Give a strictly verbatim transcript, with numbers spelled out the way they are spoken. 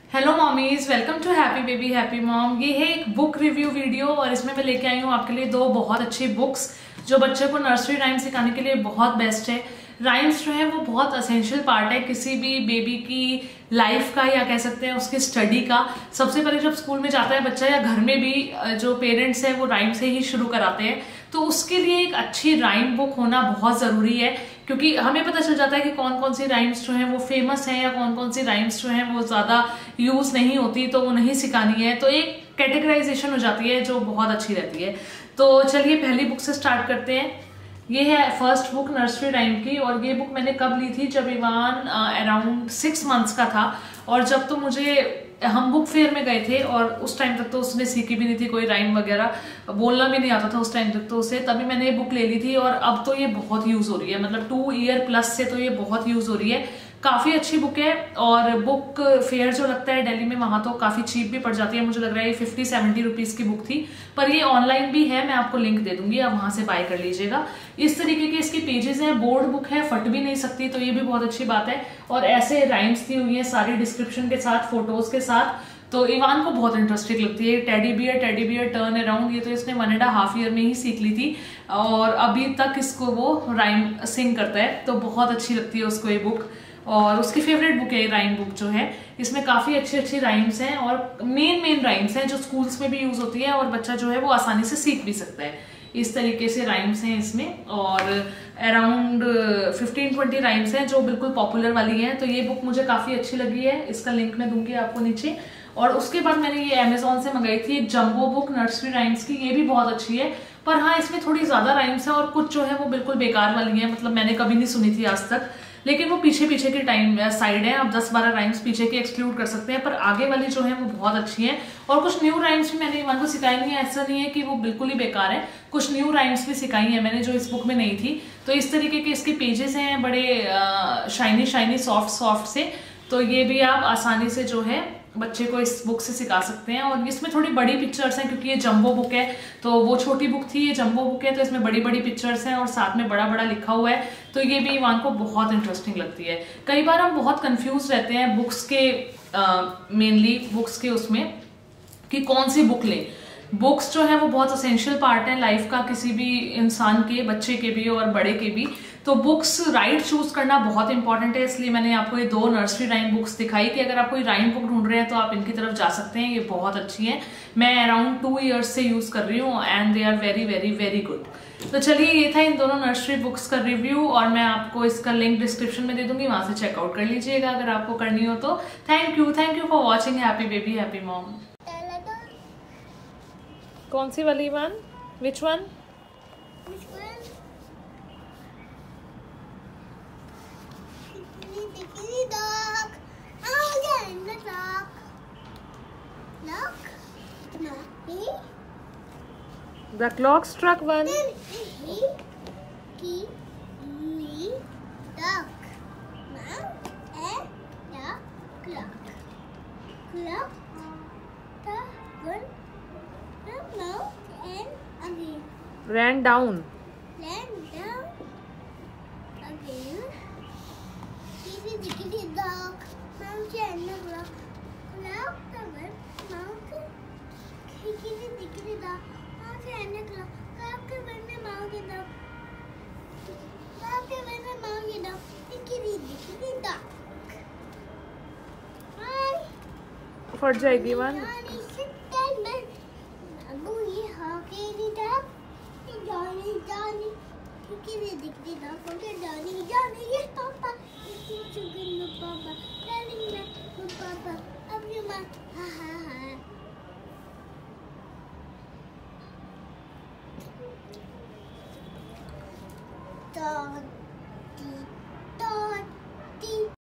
Hello mommies, welcome to happy baby happy mom. ये है एक बुक रिव्यू वीडियो और इसमें मैं लेके आई हूँ आपके लिए दो बहुत अच्छी बुक्स जो बच्चे को नर्सरी राइम सिखाने के लिए बहुत बेस्ट है। राइम्स जो है वो बहुत असेंशियल पार्ट है किसी भी बेबी की लाइफ का, या कह सकते हैं उसकी स्टडी का। सबसे पहले जब स्कूल में जाता है बच्चा या घर में भी जो पेरेंट्स है वो राइम से ही शुरू कराते हैं, तो उसके लिए एक अच्छी राइम बुक होना बहुत जरूरी है, क्योंकि हमें पता चल जाता है कि कौन कौन सी राइम्स जो हैं वो फेमस हैं या कौन कौन सी राइम्स जो हैं वो ज्यादा यूज नहीं होती, तो वो नहीं सिखानी है। तो एक कैटेगराइजेशन हो जाती है जो बहुत अच्छी रहती है। तो चलिए पहली बुक से स्टार्ट करते हैं। ये है फर्स्ट बुक नर्सरी राइम की, और ये बुक मैंने कब ली थी, जब इवान अराउंड सिक्स मंथ्स का था। और जब तो मुझे हम बुक फेयर में गए थे और उस टाइम तक तो उसने सीखी भी नहीं थी कोई राइम वगैरह, बोलना भी नहीं आता था उस टाइम तक तो उसे, तभी मैंने ये बुक ले ली थी। और अब तो ये बहुत यूज हो रही है, मतलब टू ईयर प्लस से तो ये बहुत यूज हो रही है। काफी अच्छी बुक है और बुक फेयर जो लगता है दिल्ली में वहां तो काफी चीप भी पड़ जाती है। मुझे लग रहा है ये फिफ्टी सेवेंटी रुपीज की बुक थी, पर ये ऑनलाइन भी है, मैं आपको लिंक दे दूंगी, आप वहां से बाय कर लीजिएगा। इस तरीके के इसके पेजेस हैं, बोर्ड बुक है, फट भी नहीं सकती, तो ये भी बहुत अच्छी बात है। और ऐसे राइम्स दी हुई है सारी डिस्क्रिप्शन के साथ, फोटोज के साथ, तो इवान को बहुत इंटरेस्टिंग लगती है। Teddy bear teddy bear turn around, ये तो इसने वन एंड हाफ ईयर में ही सीख ली थी और अभी तक इसको वो राइम सिंग करता है, तो बहुत अच्छी लगती है उसको ये बुक। और उसकी फेवरेट बुक है राइम बुक जो है, इसमें काफी अच्छी अच्छी राइम्स हैं और मेन मेन राइम्स हैं जो स्कूल्स में भी यूज होती है और बच्चा जो है वो आसानी से सीख भी सकता है। इस तरीके से राइम्स हैं इसमें, और अराउंड फिफ्टीन ट्वेंटी राइम्स हैं जो बिल्कुल पॉपुलर वाली हैं। तो ये बुक मुझे काफी अच्छी लगी है, इसका लिंक मैं दूंगी आपको नीचे। और उसके बाद मैंने ये अमेजोन से मंगाई थी एक जंबो बुक नर्सरी राइम्स की, ये भी बहुत अच्छी है, पर हाँ इसमें थोड़ी ज्यादा राइम्स है और कुछ जो है वो बिल्कुल बेकार वाली है, मतलब मैंने कभी नहीं सुनी थी आज तक। लेकिन वो पीछे पीछे की टाइम साइड है, आप दस बारह राइम्स पीछे के एक्सक्लूड कर सकते हैं, पर आगे वाली जो है वो बहुत अच्छी है। और कुछ न्यू राइम्स भी मैंने इवान को सिखाई नहीं है, ऐसा नहीं है कि वो बिल्कुल ही बेकार है, कुछ न्यू राइम्स भी सिखाई है मैंने जो इस बुक में नहीं थी। तो इस तरीके के इसके पेजेस हैं, बड़े शाइनी शाइनी सॉफ्ट सॉफ्ट से, तो ये भी आप आसानी से जो है बच्चे को इस बुक से सिखा सकते हैं। और इसमें थोड़ी बड़ी पिक्चर्स हैं क्योंकि ये जंबो बुक है, तो वो छोटी बुक थी, ये जंबो बुक है, तो इसमें बड़ी बड़ी पिक्चर्स हैं और साथ में बड़ा बड़ा लिखा हुआ है, तो ये भी इवान को बहुत इंटरेस्टिंग लगती है। कई बार हम बहुत कंफ्यूज रहते हैं बुक्स के, मेनली बुक्स के उसमें कि कौन सी बुक लें। बुक्स जो है वो बहुत असेंशियल पार्ट है लाइफ का, किसी भी इंसान के, बच्चे के भी और बड़े के भी। तो बुक्स राइट चूज करना बहुत इंपॉर्टेंट है, इसलिए मैंने आपको ये दो नर्सरी राइम बुक्स दिखाई कि अगर आप कोई राइम बुक ढूंढ रहे हैं तो आप इनकी तरफ जा सकते हैं, ये बहुत अच्छी है। मैं अराउंड टू ईयर्स से यूज कर रही हूँ and they are very very very good. तो चलिए ये था इन दोनों नर्सरी बुक्स का रिव्यू, और मैं आपको इसका लिंक डिस्क्रिप्शन में दे दूंगी, वहां से चेकआउट कर लीजिएगा अगर आपको करनी हो तो। Thank you thank you for watching happy baby happy mom. कौन सी वाली one? Which one? Dog. Oh, yeah, in the dog. Look. No. He. The clock struck one. Then he. He. Me. Dog. Now and the clock. Clock. The one. The mouth and again. Ran down. Land down. Again. Diggity dog, mountain and the clock, clock the one, mountain, diggity diggity dog, mountain and the clock, clock the one, mountain dog, clock the one, mountain dog, diggity diggity dog. Hi. फट जाएगी one. अबू ये hockey dog, Johnny Johnny, diggity diggity dog, okay Johnny Johnny, yes Papa. Papa, telling me, Papa, of you, ma, ha ha ha. Dog,